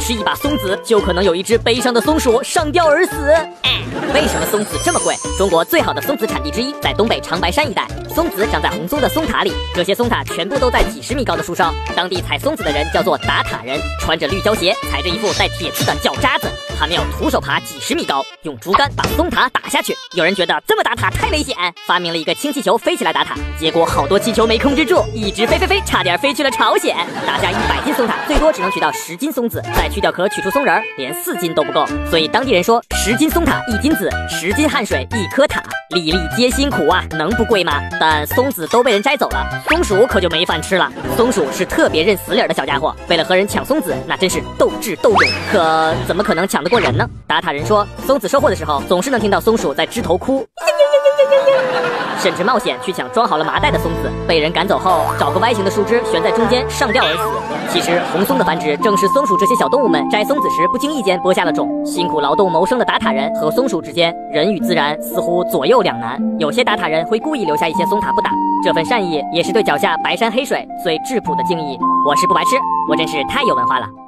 吃一把松子，就可能有一只悲伤的松鼠上吊而死。为什么松子这么贵？中国最好的松子产地之一在东北长白山一带，松子长在红松的松塔里，这些松塔全部都在几十米高的树上。当地采松子的人叫做打塔人，穿着绿胶鞋，踩着一副带铁刺的脚渣子，他们要徒手爬几十米高，用竹竿把松塔打下去。有人觉得这么打塔太危险，发明了一个氢气球飞起来打塔，结果好多气球没控制住，一直飞，差点飞去了朝鲜。打下100斤松塔，最多只能取到10斤松子，再去掉壳取出松仁，连4斤都不够。所以当地人说，10斤松塔1斤子，10斤汗水1颗塔，粒粒皆辛苦啊，能不贵吗？但松子都被人摘走了，松鼠可就没饭吃了。松鼠是特别认死理的小家伙，为了和人抢松子，那真是斗智斗勇。可怎么可能抢得过人呢？打塔人说，松子收获的时候，总是能听到松鼠在枝头哭，甚至冒险去抢装好了麻袋的松子，被人赶走后，找个歪形的树枝悬在中间上吊而死。其实红松的繁殖正是松鼠这些小动物们摘松子时不经意间播下了种。辛苦劳动谋生的打塔人和松鼠之间，人与自然似乎左右两难。有些打塔人会故意留下一些松塔不打，这份善意也是对脚下白山黑水最质朴的敬意。我是不白痴，我真是太有文化了。